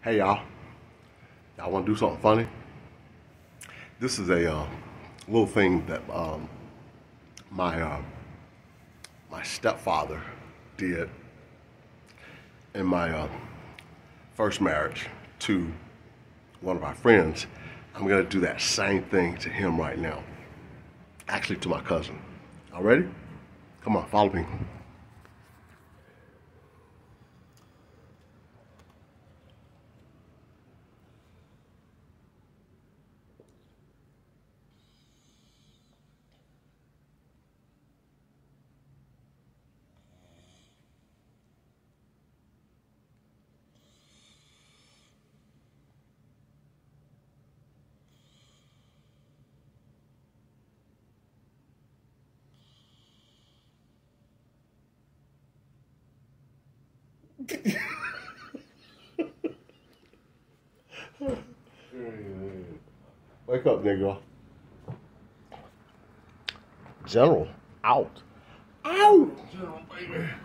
Hey y'all want to do something funny? This is a little thing that my my stepfather did in my first marriage to one of our friends. I'm gonna do that same thing to him right now. Actually, to my cousin. All ready? Come on, follow me. Wake up, nigga. General, out. Out! General, baby.